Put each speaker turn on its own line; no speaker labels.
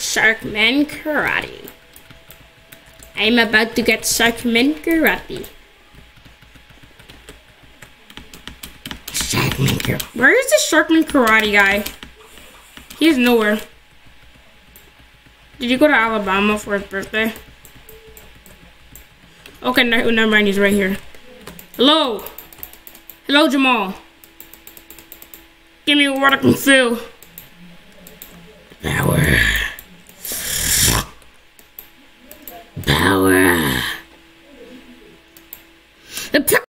Sharkman Karate. I'm about to get Sharkman Karate. Sharkman Karate. Where is the Sharkman Karate guy? He's nowhere. Did you go to Alabama for his birthday? Okay, never mind. He's right here. Hello. Hello, Jamal. Give me what I can feel. Power. Power